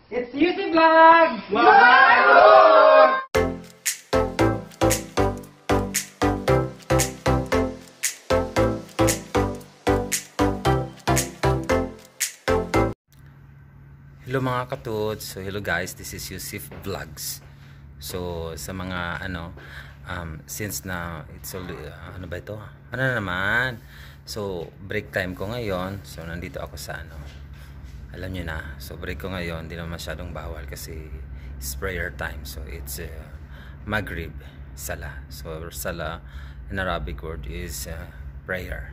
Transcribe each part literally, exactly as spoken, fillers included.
It's YouTube Vlog! Wow! Hello mga katuts. So hello guys, this is Yusuf Vlogs. So sa mga ano um, since na it's all, uh, ano ba ito? Ano na naman? So break time ko ngayon. So nandito ako sa ano. Alam niyo na. So break ko ngayon, hindi na masyadong bawal kasi it's prayer time. So it's uh, Maghrib, Salah. So Salah in Arabic word is uh, prayer.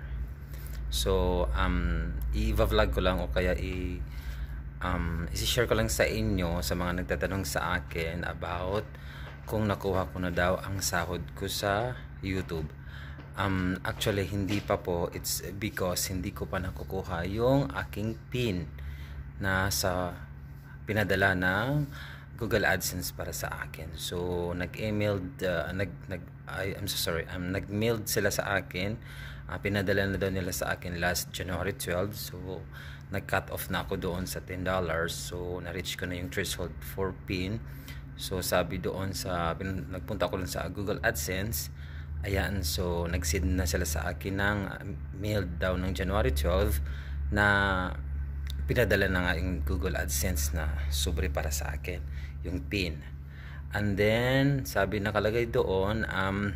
So um i-vlog ko lang o kaya i um i-share ko lang sa inyo sa mga nagtatanong sa akin about kung nakuha ko na daw ang sahod ko sa YouTube. Um actually hindi pa po, it's because hindi ko pa nakukuha yung aking pin na sa pinadala ng Google AdSense para sa akin. So nag-emailed uh, nag nag I, I'm so sorry. Um nag-mailed sila sa akin. Uh, pinadala na daw nila sa akin last January twelfth. So nag-cut off na ako doon sa ten dollars. So na-reach ko na yung threshold for pin. So sabi doon sa pin, nagpunta ko lang sa Google AdSense. Ayan, so nag-send na sila sa akin ng uh, mail daw ng January twelfth na pinadala na nga yung Google AdSense na sobre para sa akin yung pin. And then sabi nakalagay doon um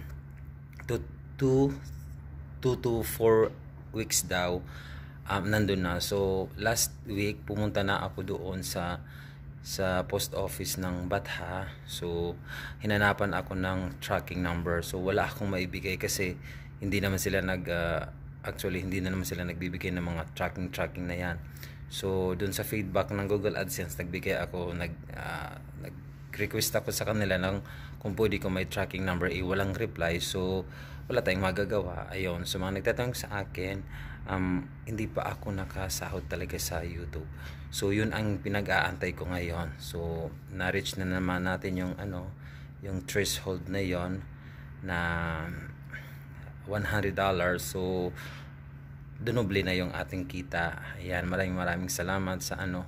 two to four weeks daw um, nandun na. So last week pumunta na ako doon sa sa post office ng Batha. So hinanapan ako ng tracking number. So wala akong maibigay kasi hindi naman sila nag uh, actually hindi na naman sila nagbibigay ng mga tracking tracking na yan. So dun sa feedback ng Google AdSense nagbigay ako nag uh, nag-request ako sa kanila ng kung pwede ko may tracking number, eh walang reply. So wala tayong magagawa. Ayun, so mga nagtatanong sa akin, um, hindi pa ako nakasahod talaga sa YouTube. So yun ang pinag-aantay ko ngayon. So na-reach na naman natin yung ano, yung threshold na yon na one hundred dollars. So dunoble na yung ating kita. Ayan, maraming maraming salamat sa ano.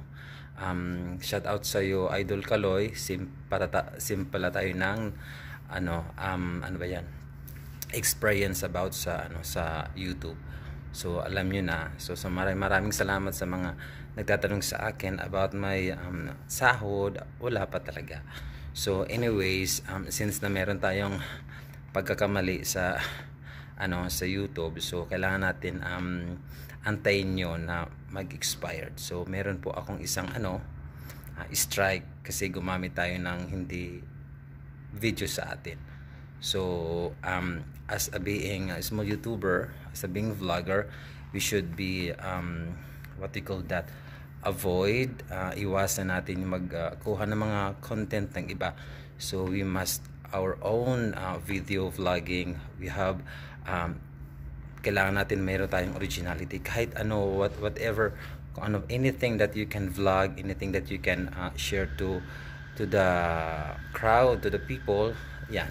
Um, shout out sa iyo, Idol Kaloy. Simpala simpala tayo ng ano, um, ano ba yan? Experience about sa ano sa YouTube. So alam niyo na. So sa maraming maraming salamat sa mga nagtatanong sa akin about my um, sahod. Wala pa talaga. So anyways, um, since na meron tayong pagkakamali sa ano sa YouTube, so kailangan natin um, antayin nyo na mag-expired. So meron po akong isang ano uh, strike kasi gumamit tayo ng hindi video sa atin. So um, as a being a small YouTuber, as a being vlogger, we should be um, what we call that, avoid uh, iwasan natin magkuha uh, ng mga content ng iba. So we must our own uh, video vlogging. We have um, kailangan natin mayroon tayong originality kahit ano, what whatever, kung ano, anything that you can vlog, anything that you can uh, share to to the crowd, to the people, yan.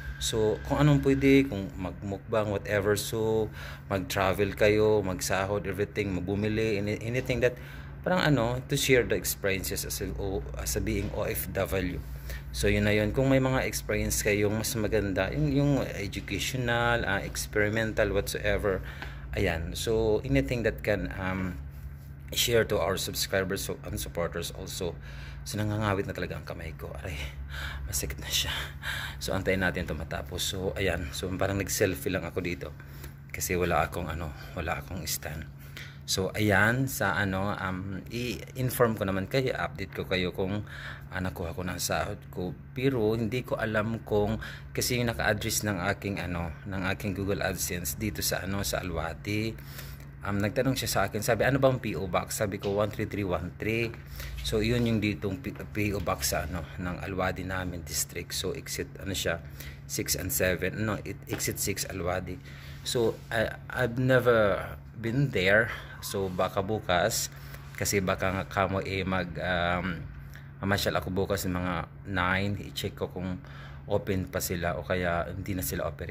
So kung anong pwede, kung magmukbang, whatever, so mag-travel kayo, magsahod, everything, magbumili, anything that parang ano, to share the experiences as a, as a being O F W. So yun na yun. Kung may mga experience kayong mas maganda, yung, yung educational, uh, experimental, whatsoever, ayan. So anything that can um, share to our subscribers and supporters also. So nangangawit na talaga ang kamay ko. Aray, masikit na siya. So antayin natin ito matapos. So ayan. So parang nag-selfie lang ako dito. Kasi wala akong ano, wala akong stand. So ayan, sa ano um i-inform ko naman kayo, update ko kayo kung uh, nakuha ko ng sahod ko. Pero hindi ko alam kung kasi yung naka-address ng aking ano, ng aking Google AdSense dito sa ano sa Alwati. Um nagtanong siya sa akin, sabi ano bang P O box? Sabi ko one three three one three. So yun yung ditong P O box sa ano ng Alwadi namin district. So exit ano siya six and seven. No, it exit six Alwadi. So I, I've never been there. So baka bukas kasi baka nga kamo eh mag um, mamasyal ako bukas ng mga nine, i-check ko kung open pa sila o kaya hindi na sila operate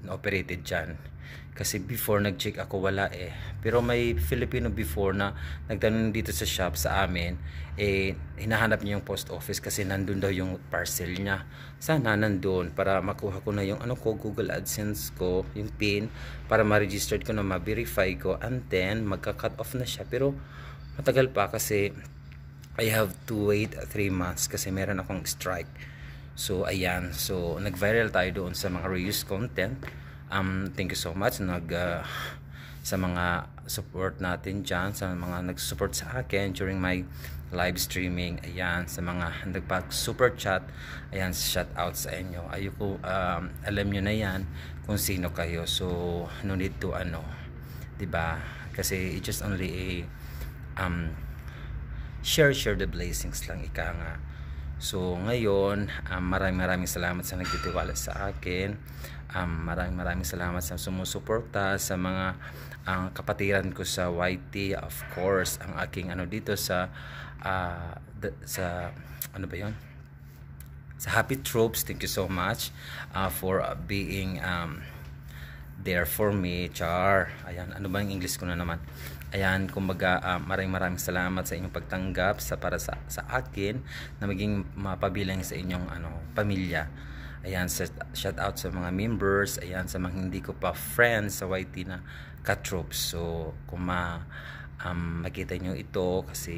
na-operated dyan. Kasi before nag-check ako wala eh. Pero may Filipino before na nagtanong dito sa shop sa amin, eh hinahanap niya yung post office kasi nandun daw yung parcel niya. Sana nandun para makuha ko na yung ano ko, Google AdSense ko, yung PIN, para ma-register ko na, ma-verify ko, and then magka-cut off na siya. Pero matagal pa kasi I have to wait three months kasi meron akong strike. So ayan, so nag-viral tayo doon sa mga reused content. Um, thank you so much nag uh, sa mga support natin dyan, sa mga nag-support sa akin during my live streaming. Ayan, sa mga nagpag super chat, ayan, shout out sa inyo. Ayoko, um, alam nyo na yan kung sino kayo, so no need to ano, diba, kasi it's just only a um, share share the blessings lang, ika nga. So ngayon, um, maraming maraming salamat sa nagtitiwala sa akin. Um, maraming maraming salamat sa sumusuporta, sa mga ang uh, kapatiran ko sa Y T, of course, ang aking ano dito sa uh, the, sa ano ba 'yon? Sa Happy Troops. Thank you so much uh, for uh, being um, there for me, char. Ayan, ano ba yung English ko na naman? Ayan, kumbaga, uh, maraming maraming salamat sa inyong pagtanggap sa para sa, sa akin na maging mapabilang sa inyong ano pamilya. Ayan, shout out sa mga members, ayan, sa mga hindi ko pa friends sa Y T na ka-troops. So kung ma, um, makita nyo ito, kasi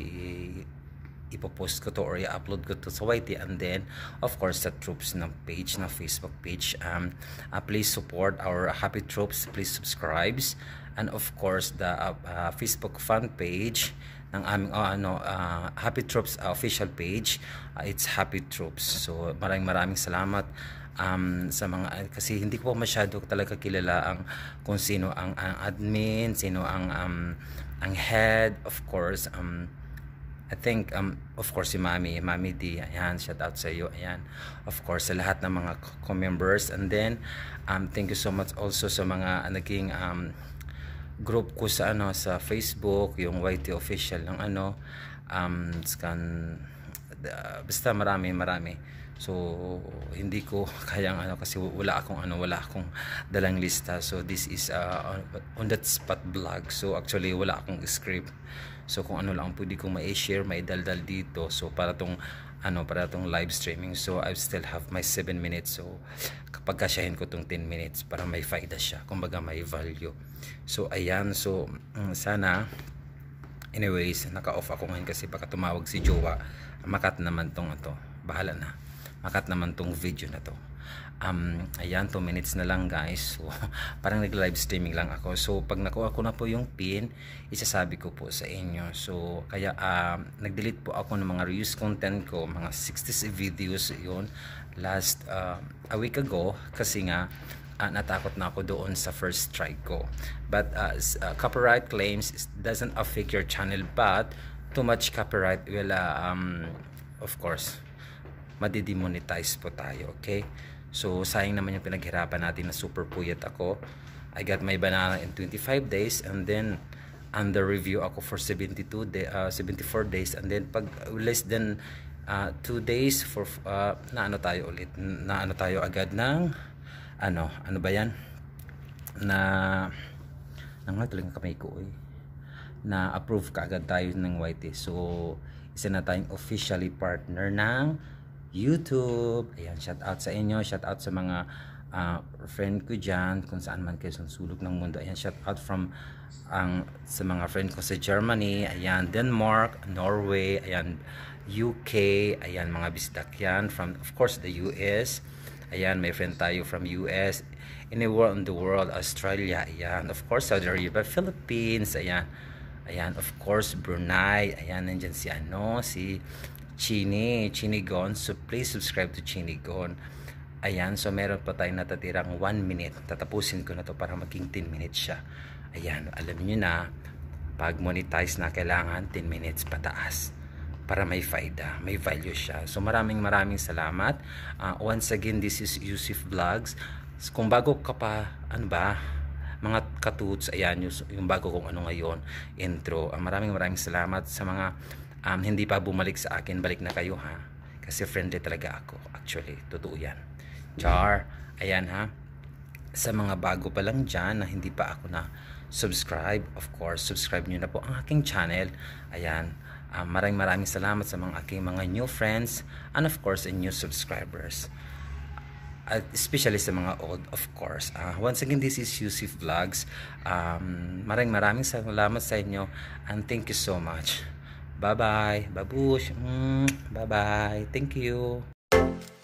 ipopost ko to or i-upload ko to sa Y T, and then of course sa troops ng page, na Facebook page. Um, uh, please support our Happy Troops, please subscribe, and of course the uh, uh, Facebook fan page ng aming oh, ano uh, Happy Troops uh, official page. Uh, it's Happy Troops. So maraming maraming salamat um, sa mga, kasi hindi ko pa masyado talaga kilala ang kung sino ang, ang admin, sino ang um, ang head. Of course, um, I think um, of course si Mami, Mami D, ayan, shout out sa iyo. Ayan, of course sa lahat ng mga co-members, and then um, thank you so much also sa mga naging um, group ko sa ano sa Facebook, yung Y T official ng ano um scan uh, basta marami marami. So hindi ko kayang ano kasi wala akong ano wala akong dalang lista. So this is uh, on that spot vlog. So actually wala akong script. So kung ano lang pwede kong ma-share, maidaldal dito. So para tong ano para tong live streaming. So I still have my seven minutes. So kapag kasyahin ko tong ten minutes para may faida siya, kumbaga may value. So ayan, so um, sana anyways, naka-off ako ngayon kasi baka tumawag si Jowa. Makat naman tong ito. Bahala na. Makat naman tong video na to. Um, ayan, two minutes na lang guys. So parang nag-live streaming lang ako. So pag nakuha ko na po yung pin, isasabi ko po sa inyo. So kaya uh, nag-delete po ako ng mga reuse content ko, mga sixty videos yun last uh, a week ago, kasi nga uh, natakot na ako doon sa first strike ko. But uh, uh, copyright claims doesn't affect your channel, but too much copyright will uh, um, of course madidemonetize po tayo. Okay, so sayang naman yung pinaghirapan natin na super puyat ako. I got my banana in twenty-five days, and then under review ako for seventy-two day, uh, seventy-four days, and then pag less than uh, two days for uh, na ano tayo ulit, na ano tayo agad ng ano ano ba yan, na nang tuloy ng kamay ko eh, na approve kaagad tayo ng Y T. So isa na tayong officially partner ng YouTube. Ayan, shout out sa inyo, shout out sa mga uh, friend ko dyan kung saan man kayo sa sulok ng mundo. Ayan, shout out from ang sa mga friend ko sa Germany, ayan, Denmark, Norway, ayan, U K, ayan, mga bisdak yan from of course the U S. Ayan, may friend tayo from U S, anywhere in the world, Australia, ayan, of course Saudi Arabia, Philippines, ayan, ayan, of course Brunei, ayan, nandyan si ano, si Chini, Chinigon. So please subscribe to Chinigon. Ayan, so meron pa tayong natatirang one minute. Tatapusin ko na to para maging ten minutes siya. Ayan, alam niyo na, pag monetize na kailangan ten minutes pataas para may faida, may value siya. So maraming maraming salamat. Uh, once again, this is Yusuf Vlogs. Kung bago ka pa, ano ba, mga katuts, ayan, yung, yung bago kong ano ngayon, intro. Uh, maraming maraming salamat sa mga Um, hindi pa bumalik sa akin, balik na kayo ha, kasi friendly talaga ako, actually, totoo yan, char. Ayan ha, Sa mga bago pa lang dyan na hindi pa ako na subscribe, of course, subscribe nyo na po ang aking channel. Ayan, uh, maraming maraming salamat sa mga aking mga new friends and of course, and new subscribers. At especially sa mga old, of course. Uh, once again, this is Yusuf Vlogs. Um, maraming maraming salamat sa inyo and thank you so much. Bye-bye. Babush. Mm, bye-bye. Thank you.